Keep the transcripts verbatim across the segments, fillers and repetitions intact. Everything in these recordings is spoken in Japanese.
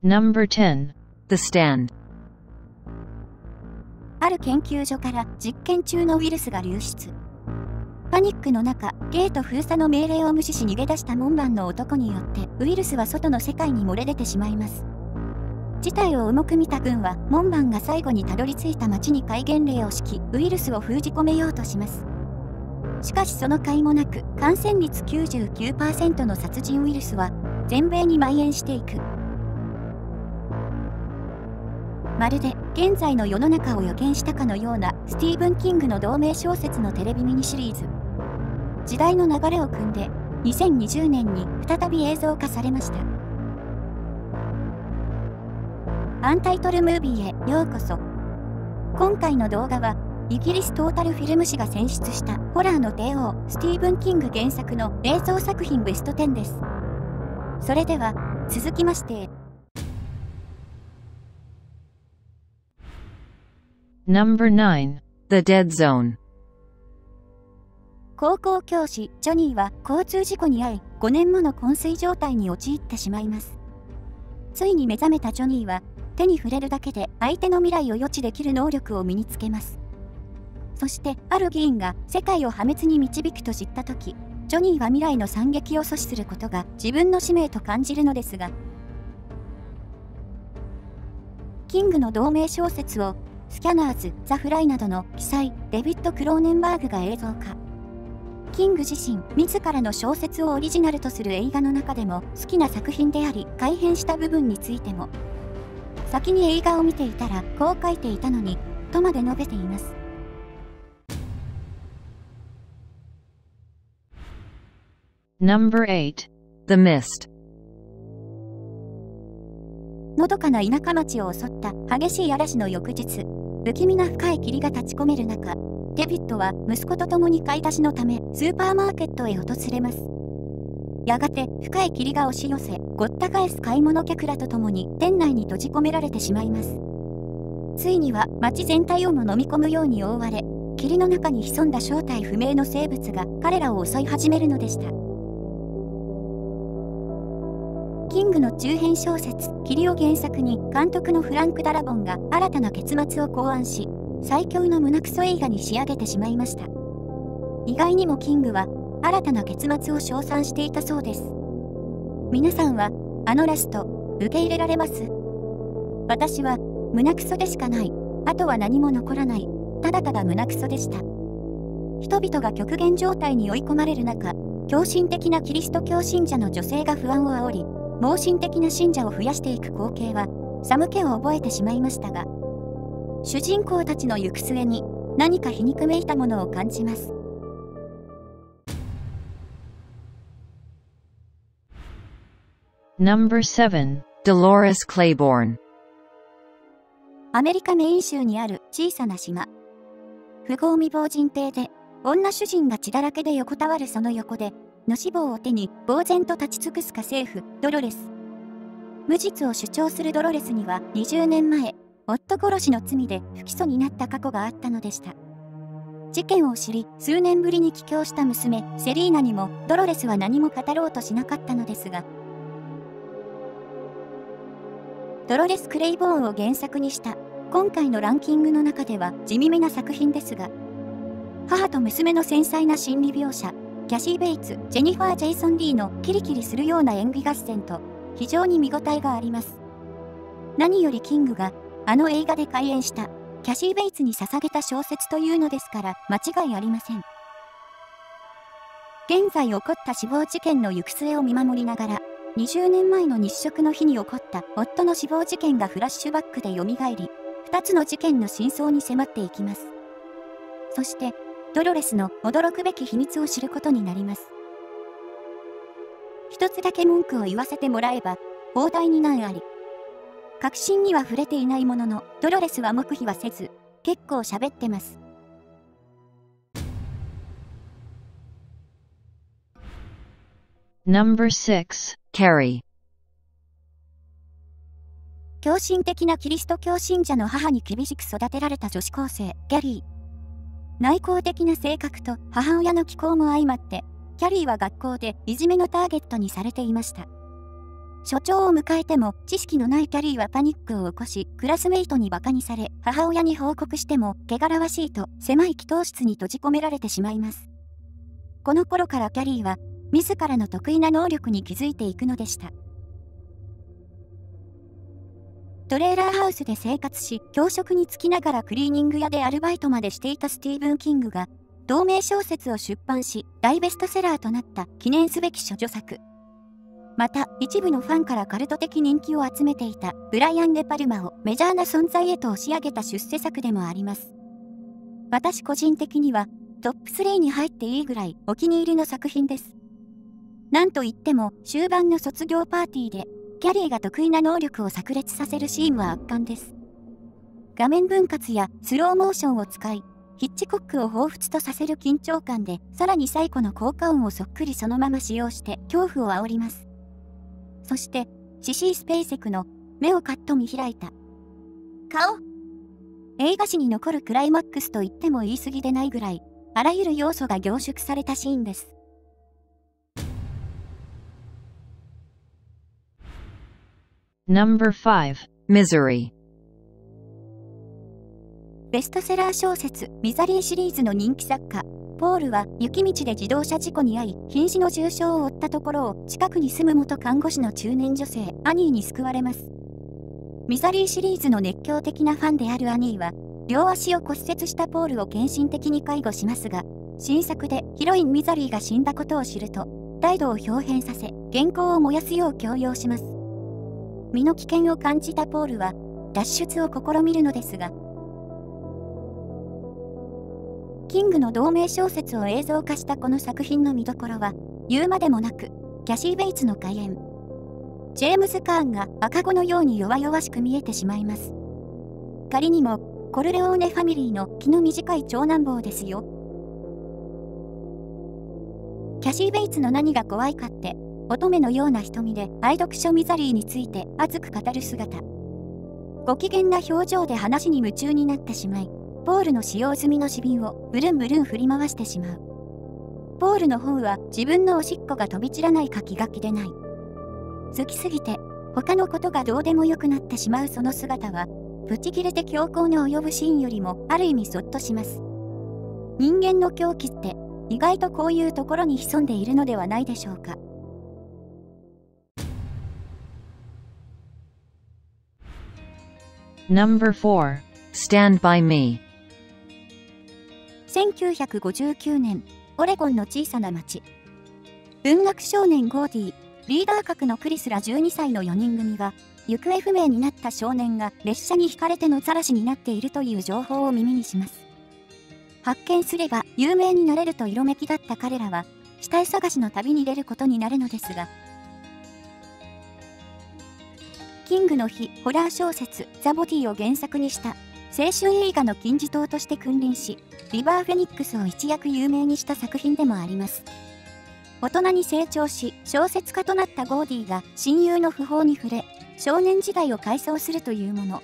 Number ten. The Stand. ある研究所から実験中のウイルスが流出。パニックの中、ゲート封鎖の命令を無視し逃げ出した門番の男によってウイルスは外の世界に漏れ出てしまいます。事態を重く見た軍は門番が最後にたどり着いた町に戒厳令を敷き、ウイルスを封じ込めようとします。しかしその甲斐もなく、感染率 きゅうじゅうきゅうパーセント の殺人ウイルスは全米に蔓延していく。まるで現在の世の中を予見したかのようなスティーブン・キングの同名小説のテレビミニシリーズ。時代の流れを組んでにせんにじゅうねんに再び映像化されました。アンタイトルムービーへようこそ。今回の動画はイギリストータルフィルム誌が選出したホラーの帝王スティーブン・キング原作の映像作品ベストテンです。それでは続きまして。 Number nine. The Dead Zone. 高校教師ジョニーは交通事故に遭いごねんもの昏睡状態に陥ってしまいます。ついに目覚めたジョニーは手に触れるだけで相手の未来を予知できる能力を身につけます。そしてある議員が世界を破滅に導くと知ったとき、ジョニーは未来の惨劇を阻止することが自分の使命と感じるのですが、キングの同名小説をスキャナーズ・ザ・フライなどの記載デビッド・クローネンバーグが映像化。キング自身自らの小説をオリジナルとする映画の中でも好きな作品であり、改変した部分についても先に映画を見ていたらこう書いていたのにとまで述べています。 Number eight. The Mist. のどかな田舎町を襲った激しい嵐の翌日、不気味な深い霧が立ち込める中、デビッドは息子と共に買い出しのためスーパーマーケットへ訪れます。やがて深い霧が押し寄せ、ごった返す買い物客らと共に店内に閉じ込められてしまいます。ついには町全体をも飲み込むように覆われ、霧の中に潜んだ正体不明の生物が彼らを襲い始めるのでした。キングの中編小説「霧」を原作に監督のフランク・ダラボンが新たな結末を考案し、最強の胸クソ映画に仕上げてしまいました。意外にもキングは新たな結末を称賛していたそうです。皆さんはあのラスト受け入れられます？私は胸クソでしかない。あとは何も残らない。ただただ胸クソでした。人々が極限状態に追い込まれる中、狂信的なキリスト教信者の女性が不安を煽り、盲信的な信者を増やしていく光景は寒気を覚えてしまいましたが、主人公たちの行く末に何か皮肉めいたものを感じます。 Number seven. Dolores Claiborne. アメリカメイン州にある小さな島。富豪未亡人邸で女主人が血だらけで横たわるその横で、のし棒を手に呆然と立ち尽くす家政婦ドロレス。無実を主張するドロレスにはにじゅうねんまえ、夫殺しの罪で不起訴になった過去があったのでした。事件を知り数年ぶりに帰郷した娘セリーナにもドロレスは何も語ろうとしなかったのですが、ドロレス・クレイボーンを原作にした今回のランキングの中では地味めな作品ですが、母と娘の繊細な心理描写、キャシー・ベイツ、ジェニファー・ジェイソン・リーのキリキリするような演技合戦と非常に見応えがあります。何よりキングがあの映画で開演したキャシー・ベイツに捧げた小説というのですから間違いありません。現在起こった死亡事件の行く末を見守りながら、にじゅうねんまえの日食の日に起こった夫の死亡事件がフラッシュバックで蘇り、ふたつの事件の真相に迫っていきます。そしてドロレスの驚くべき秘密を知ることになります。一つだけ文句を言わせてもらえば、放題に難あり。確信には触れていないものの、ドロレスは黙秘はせず、結構喋ってます。 Number six. Carrie. 狂信的なキリスト教信者の母に厳しく育てられた女子高生、キャリー。内向的な性格と母親の気候も相まって、キャリーは学校でいじめのターゲットにされていました。 所長を迎えても知識のないキャリーはパニックを起こし、クラスメイトにバカにされ、母親に報告しても汚らわしいと狭い祈祷室に閉じ込められてしまいます。この頃からキャリーは自らの得意な能力に気づいていくのでした。トレーラーハウスで生活し、教職に就きながらクリーニング屋でアルバイトまでしていたスティーブン・キングが、同名小説を出版し、大ベストセラーとなった記念すべき処女作。また、一部のファンからカルト的人気を集めていたブライアン・デ・パルマをメジャーな存在へと押し上げた出世作でもあります。私個人的には、トップスリーに入っていいぐらいお気に入りの作品です。なんといっても、終盤の卒業パーティーで、キャリーが得意な能力を炸裂させるシーンは圧巻です。画面分割やスローモーションを使い、ヒッチコックを彷彿とさせる緊張感で、さらに最古の効果音をそっくりそのまま使用して恐怖を煽ります。そして、シシー・スペイセクの目をカッと見開いた顔。映画史に残るクライマックスと言っても言い過ぎでないぐらい、あらゆる要素が凝縮されたシーンです。 ナンバーファイブ Misery。 ベストセラー小説ミザリーシリーズの人気作家、ポールは雪道で自動車事故に遭い、瀕死の重傷を負ったところを近くに住む元看護師の中年女性、アニーに救われます。ミザリーシリーズの熱狂的なファンであるアニーは、両足を骨折したポールを献身的に介護しますが、新作でヒロインミザリーが死んだことを知ると、態度を表変させ、原稿を燃やすよう強要します。身の危険を感じたポールは、脱出を試みるのですが、キングの同名小説を映像化したこの作品の見どころは、言うまでもなく、キャシー・ベイツの怪演。ジェームズ・カーンが赤子のように弱々しく見えてしまいます。仮にも、コルレオーネファミリーの気の短い長男坊ですよ。キャシー・ベイツの何が怖いかって、乙女のような瞳で愛読書ミザリーについて熱く語る姿。ご機嫌な表情で話に夢中になってしまい、ポールの使用済みの紙瓶をブルンブルン振り回してしまう。ポールの方は自分のおしっこが飛び散らないか気が気でない。好きすぎて他のことがどうでもよくなってしまうその姿は、ブチ切れて強行の及ぶシーンよりもある意味そっとします。人間の狂気って意外とこういうところに潜んでいるのではないでしょうか。 ナンバーフォー Stand by Me。 せんきゅうひゃくごじゅうきゅうねん、オレゴンの小さな町。文学少年ゴーディ、リーダー格のクリスらじゅうにさいのよにん組が、行方不明になった少年が列車にひかれて野ざらしになっているという情報を耳にします。発見すれば有名になれると色めきだった彼らは、死体探しの旅に出ることになるのですが、キングの日ホラー小説ザ・ボディを原作にした青春映画の金字塔として君臨し、リバー・フェニックスを一躍有名にした作品でもあります。大人に成長し、小説家となったゴーディが親友の訃報に触れ、少年時代を回想するというもの。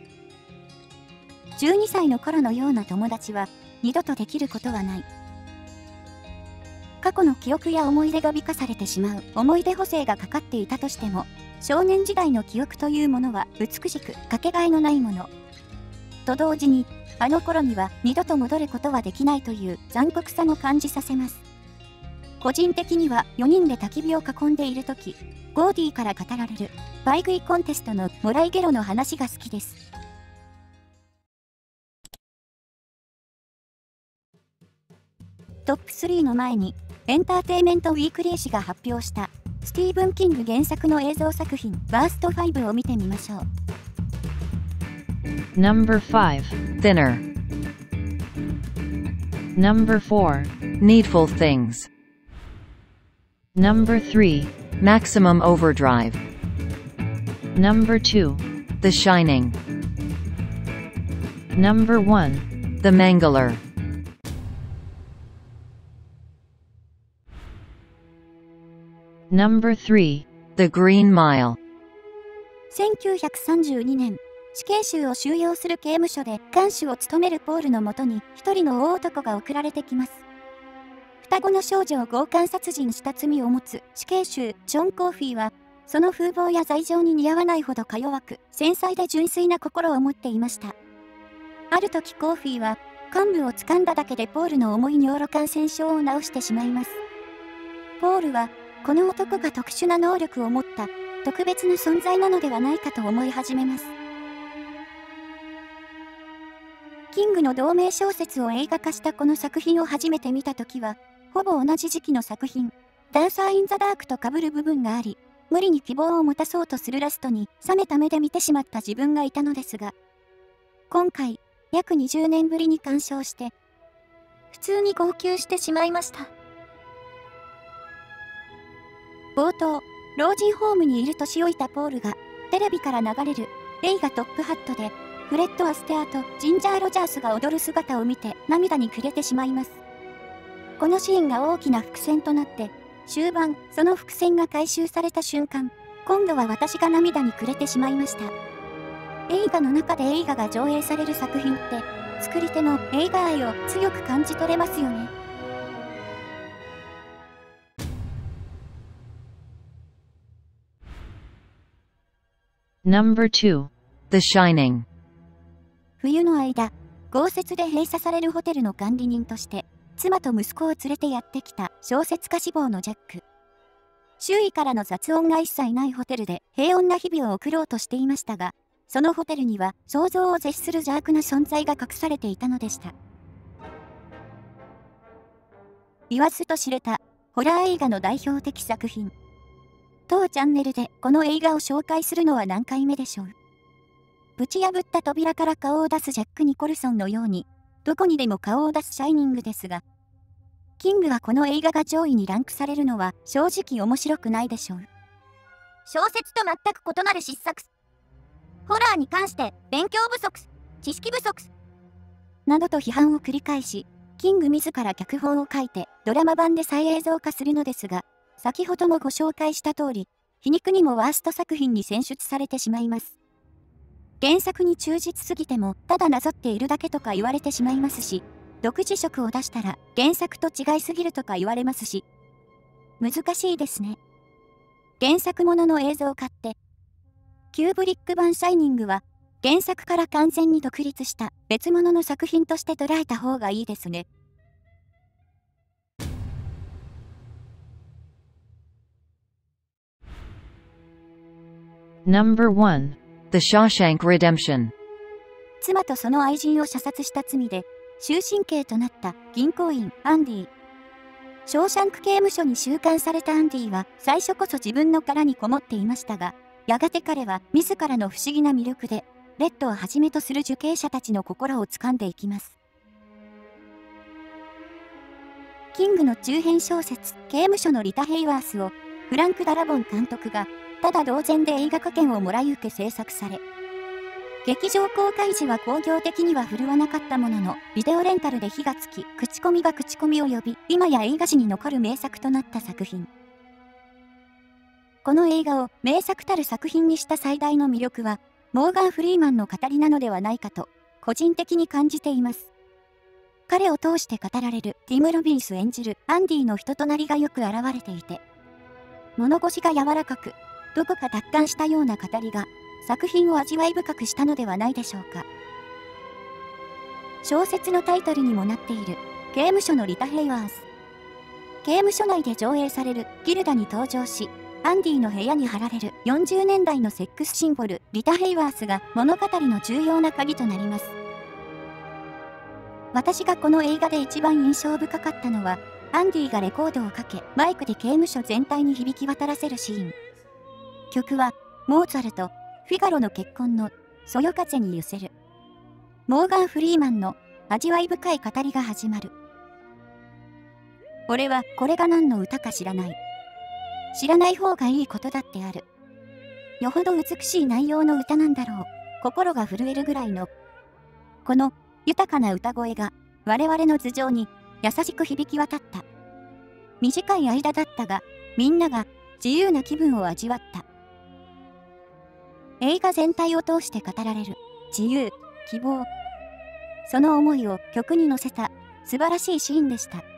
じゅうにさいの頃のような友達は二度とできることはない。過去の記憶や思い出が美化されてしまう思い出補正がかかっていたとしても、少年時代の記憶というものは美しくかけがえのないもの。と同時に、あの頃には二度と戻ることはできないという残酷さも感じさせます。個人的にはよにんで焚き火を囲んでいるとき、ゴーディから語られるバイ食いコンテストのもらいゲロの話が好きです。トップスリーの前に、エンターテイメントウィークリー誌が発表したスティーブン・キング原作の映像作品バーストファイブを見てみましょう。 ナンバーファイブ Thinner。 ナンバーフォー Needful Things。 ナンバースリー Maximum Overdrive。 ナンバーツー The Shining。 ナンバーワン The Mangler。 ナンバースリー The Green Mile。 せんきゅうひゃくさんじゅうにねん、死刑囚を収容する刑務所で看守を務めるポールのもとに一人の大男が送られてきます。双子の少女を強姦殺人した罪を持つ死刑囚ジョン・コーフィーは、 その風貌や罪状に似合わないほどか弱く、繊細で純粋な心を持っていました。ある時コーフィーは、幹部を掴んだだけでポールの重い尿路感染症を治してしまいます。ポールは、この男が特殊な能力を持った特別な存在なのではないかと思い始めます。キングの同名小説を映画化したこの作品を初めて見たときは、ほぼ同じ時期の作品、ダンサー・イン・ザ・ダークと被る部分があり、無理に希望を持たそうとするラストに冷めた目で見てしまった自分がいたのですが、今回、約にじゅうねんぶりに鑑賞して、普通に号泣してしまいました。冒頭、老人ホームにいる年老いたポールが、テレビから流れる映画トップハットで、フレッド・アステアとジンジャー・ロジャースが踊る姿を見て涙に暮れてしまいます。このシーンが大きな伏線となって、終盤、その伏線が回収された瞬間、今度は私が涙に暮れてしまいました。映画の中で映画が上映される作品って、作り手の映画愛を強く感じ取れますよね。 ナンバーツー The Shining. 冬の間、豪雪で閉鎖されるホテルの管理人として、妻と息子を連れてやってきた小説家志望のジャック。周囲からの雑音が一切ないホテルで平穏な日々を送ろうとしていましたが、そのホテルには想像を絶する邪悪な存在が隠されていたのでした。言わずと知れたホラー映画の代表的作品。当チャンネルでこの映画を紹介するのは何回目でしょう。ぶち破った扉から顔を出すジャック・ニコルソンのように、どこにでも顔を出すシャイニングですが、キングはこの映画が上位にランクされるのは正直面白くないでしょう。小説と全く異なる失策。ホラーに関して勉強不足、知識不足。などと批判を繰り返し、キング自ら脚本を書いてドラマ版で再映像化するのですが、先ほどもご紹介した通り、皮肉にもワースト作品に選出されてしまいます。原作に忠実すぎてもただなぞっているだけとか言われてしまいますし、独自色を出したら原作と違いすぎるとか言われますし、難しいですね。原作ものの映像化って、キューブリック版シャイニングは原作から完全に独立した別物の作品として捉えた方がいいですね。 ナンバーワン The Shawshank Redemption. 妻とその愛人を射殺した罪で終身刑となった銀行員アンディ。ショーシャンク刑務所に収監されたアンディは最初こそ自分の殻にこもっていましたが、やがて彼は自らの不思議な魅力でレッドをはじめとする受刑者たちの心を掴んでいきます。キングの中編小説刑務所のリタ・ヘイワースをフランク・ダラボン監督がただ同然で映画化権をもらい受け制作され、劇場公開時は興行的には振るわなかったものの、ビデオレンタルで火がつき、口コミが口コミを呼び、今や映画史に残る名作となった作品。この映画を名作たる作品にした最大の魅力は、モーガン・フリーマンの語りなのではないかと、個人的に感じています。彼を通して語られるティム・ロビンス演じるアンディの人となりがよく現れていて、物腰が柔らかく、どこか達観したような語りが、作品を味わい深くしたのではないでしょうか。小説のタイトルにもなっている、刑務所のリタ・ヘイワース。刑務所内で上映されるギルダに登場し、アンディの部屋に貼られるよんじゅうねんだいのセックスシンボル、リタ・ヘイワースが物語の重要な鍵となります。私がこの映画で一番印象深かったのは、アンディがレコードをかけ、マイクで刑務所全体に響き渡らせるシーン。曲は、モーツァルト、フィガロの結婚のそよ風に揺せる。モーガン・フリーマンの味わい深い語りが始まる。俺はこれが何の歌か知らない。知らない方がいいことだってある。よほど美しい内容の歌なんだろう。心が震えるぐらいの。この豊かな歌声が我々の頭上に優しく響き渡った。短い間だったが、みんなが自由な気分を味わった。映画全体を通して語られる自由、希望。その思いを曲に乗せた素晴らしいシーンでした。